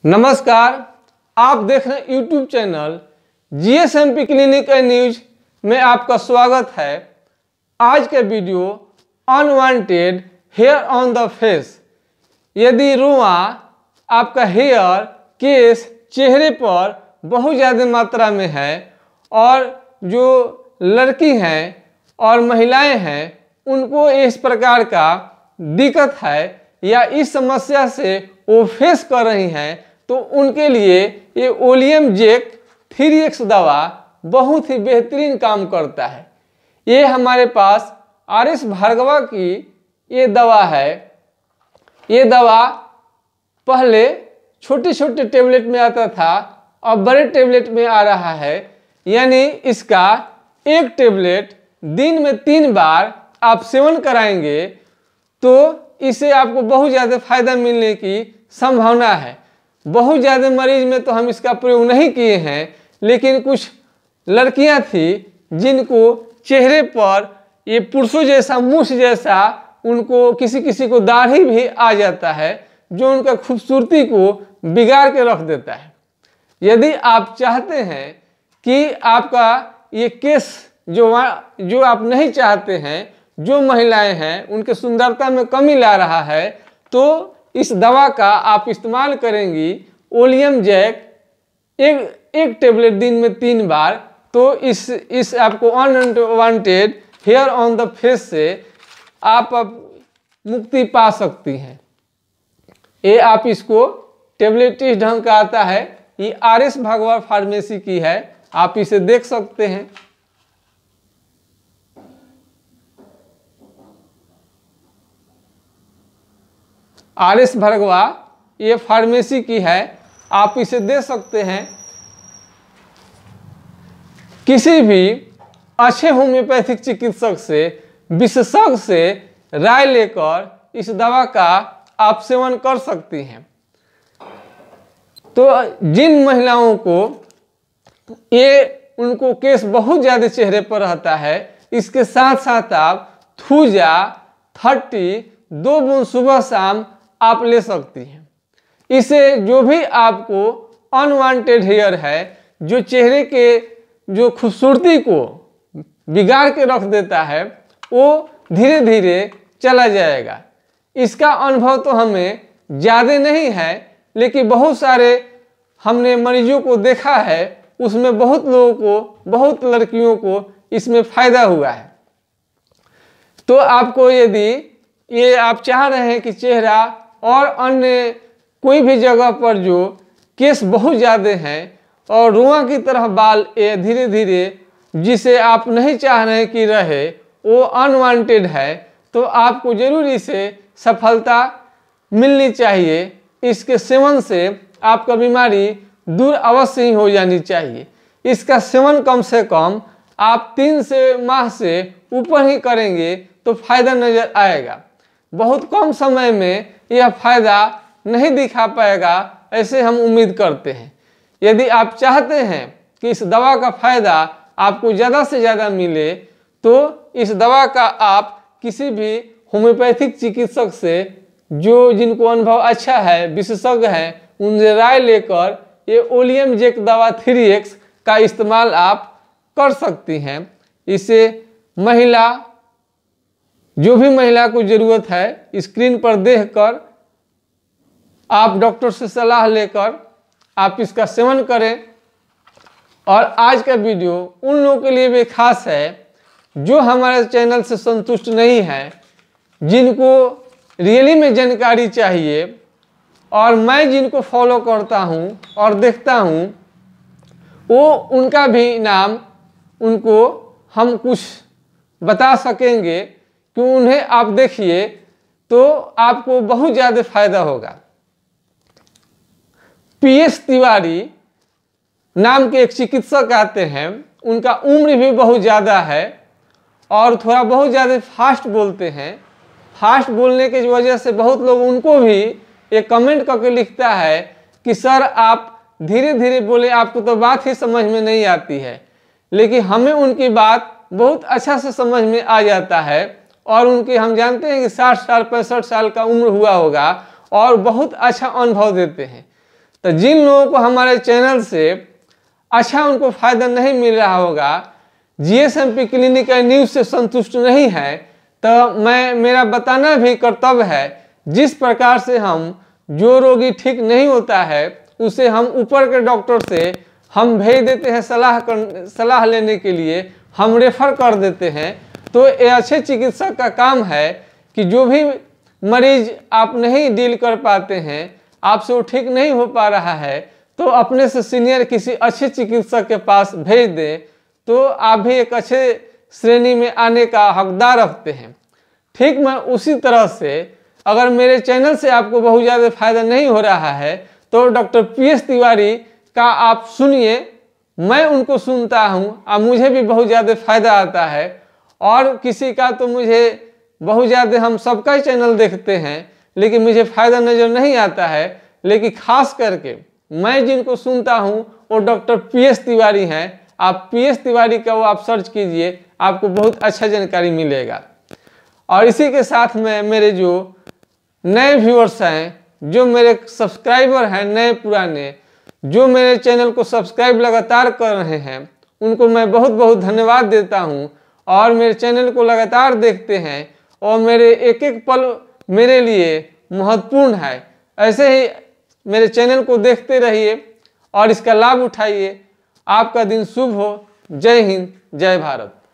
नमस्कार, आप देख रहे हैं YouTube channel GSMP clinic and news में आपका स्वागत है। आज का video unwanted hair on the face. यदि रुआ आपका हेयर केस चेहरे पर बहुत ज़्यादा मात्रा में है और जो लड़की हैं और महिलाएं हैं उनको इस प्रकार का दिक्कत है या इस समस्या से वो फेस कर रही हैं, तो उनके लिए ये ओलियम जैक 3x दवा बहुत ही बेहतरीन काम करता है। ये हमारे पास RS भार्गवा की ये दवा है। ये दवा पहले छोटे छोटे टेबलेट में आता था, अब बड़े टेबलेट में आ रहा है। यानी इसका एक टेबलेट दिन में 3 बार आप सेवन कराएंगे तो इससे आपको बहुत ज़्यादा फायदा मिलने की संभावना है। बहुत ज़्यादा मरीज में तो हम इसका प्रयोग नहीं किए हैं, लेकिन कुछ लड़कियां थी जिनको चेहरे पर ये पुरुषों जैसा मूछ जैसा उनको किसी को दाढ़ी भी आ जाता है, जो उनका खूबसूरती को बिगाड़ के रख देता है। यदि आप चाहते हैं कि आपका ये केस जो आप नहीं चाहते हैं, जो महिलाएं हैं उनके सुंदरता में कमी ला रहा है, तो इस दवा का आप इस्तेमाल करेंगी ओलियम जैक एक टेबलेट दिन में 3 बार, तो इस आपको unwanted hair on the face से आप मुक्ति पा सकती हैं। ये आप इसको टेबलेट इस ढंग का आता है। ये RS भार्गवा फार्मेसी की है, आप इसे देख सकते हैं। RS भार्गवा ये फार्मेसी की है, आप इसे दे सकते हैं। किसी भी अच्छे होम्योपैथिक चिकित्सक से विशेषज्ञ से राय लेकर इस दवा का आप सेवन कर सकती हैं। तो जिन महिलाओं को उनको केस बहुत ज़्यादा चेहरे पर रहता है, इसके साथ साथ आप थूजा 30 2 बूंद सुबह शाम आप ले सकती हैं। इसे जो भी आपको अनवांटेड हेयर है, जो चेहरे के जो खूबसूरती को बिगाड़ के रख देता है, वो धीरे धीरे चला जाएगा। इसका अनुभव तो हमें ज़्यादा नहीं है, लेकिन बहुत सारे हमने मरीजों को देखा है, उसमें बहुत लोगों को, बहुत लड़कियों को इसमें फ़ायदा हुआ है। तो आपको यदि ये आप चाह रहे हैं कि चेहरा और अन्य कोई भी जगह पर जो केस बहुत ज़्यादा हैं और रुआ की तरह बाल ये धीरे धीरे जिसे आप नहीं चाह रहे कि रहे, वो अनवांटेड है, तो आपको जरूर इसे सफलता मिलनी चाहिए। इसके सेवन से आपका बीमारी दूर अवश्य ही हो जानी चाहिए। इसका सेवन कम से कम आप 3 माह से ऊपर ही करेंगे तो फायदा नज़र आएगा। बहुत कम समय में यह फायदा नहीं दिखा पाएगा, ऐसे हम उम्मीद करते हैं। यदि आप चाहते हैं कि इस दवा का फायदा आपको ज़्यादा से ज़्यादा मिले, तो इस दवा का आप किसी भी होम्योपैथिक चिकित्सक से, जो जिनको अनुभव अच्छा है, विशेषज्ञ हैं, उनसे राय लेकर ये ओलियम जैक दवा 3x का इस्तेमाल आप कर सकती हैं। इसे जो भी महिला को ज़रूरत है, स्क्रीन पर देखकर आप डॉक्टर से सलाह लेकर आप इसका सेवन करें। और आज का वीडियो उन लोगों के लिए भी खास है जो हमारे चैनल से संतुष्ट नहीं है, जिनको रियली में जानकारी चाहिए, और मैं जिनको फॉलो करता हूं और देखता हूं, वो उनका भी नाम उनको हम कुछ बता सकेंगे कि उन्हें आप देखिए तो आपको बहुत ज़्यादा फायदा होगा। PS तिवारी नाम के एक चिकित्सक आते हैं, उनका उम्र भी बहुत ज़्यादा है और थोड़ा बहुत ज़्यादा फास्ट बोलते हैं। फास्ट बोलने की वजह से बहुत लोग उनको भी एक कमेंट करके लिखता है कि सर आप धीरे धीरे बोले, आपको तो बात ही समझ में नहीं आती है। लेकिन हमें उनकी बात बहुत अच्छा से समझ में आ जाता है, और उनके हम जानते हैं कि 60 साल 65 साल का उम्र हुआ होगा और बहुत अच्छा अनुभव देते हैं। तो जिन लोगों को हमारे चैनल से अच्छा उनको फायदा नहीं मिल रहा होगा, जीएसएमपी क्लिनिक एंड न्यूज से संतुष्ट नहीं है, तो मेरा बताना भी कर्तव्य है। जिस प्रकार से हम जो रोगी ठीक नहीं होता है उसे हम ऊपर के डॉक्टर से हम भेज देते हैं सलाह लेने के लिए, हम रेफर कर देते हैं। तो ये अच्छे चिकित्सक का काम है कि जो भी मरीज आप नहीं डील कर पाते हैं, आपसे वो ठीक नहीं हो पा रहा है, तो अपने से सीनियर किसी अच्छे चिकित्सक के पास भेज दें, तो आप भी एक अच्छे श्रेणी में आने का हकदार रखते हैं। ठीक मैं उसी तरह से अगर मेरे चैनल से आपको बहुत ज़्यादा फायदा नहीं हो रहा है तो डॉक्टर पीएस तिवारी का आप सुनिए, मैं उनको सुनता हूँ और मुझे भी बहुत ज़्यादा फायदा आता है। और किसी का तो मुझे बहुत ज़्यादा, हम सबका चैनल देखते हैं लेकिन मुझे फ़ायदा नज़र नहीं आता है। लेकिन खास करके मैं जिनको सुनता हूँ वो डॉक्टर पीएस तिवारी हैं। आप पीएस तिवारी का वो आप सर्च कीजिए, आपको बहुत अच्छा जानकारी मिलेगा। और इसी के साथ में मेरे जो नए व्यूअर्स हैं, जो मेरे सब्सक्राइबर हैं नए पुराने, जो मेरे चैनल को सब्सक्राइब लगातार कर रहे हैं, उनको मैं बहुत बहुत धन्यवाद देता हूं। और मेरे चैनल को लगातार देखते हैं और मेरे एक एक पल मेरे लिए महत्वपूर्ण है। ऐसे ही मेरे चैनल को देखते रहिए और इसका लाभ उठाइए। आपका दिन शुभ हो। जय हिंद, जय भारत।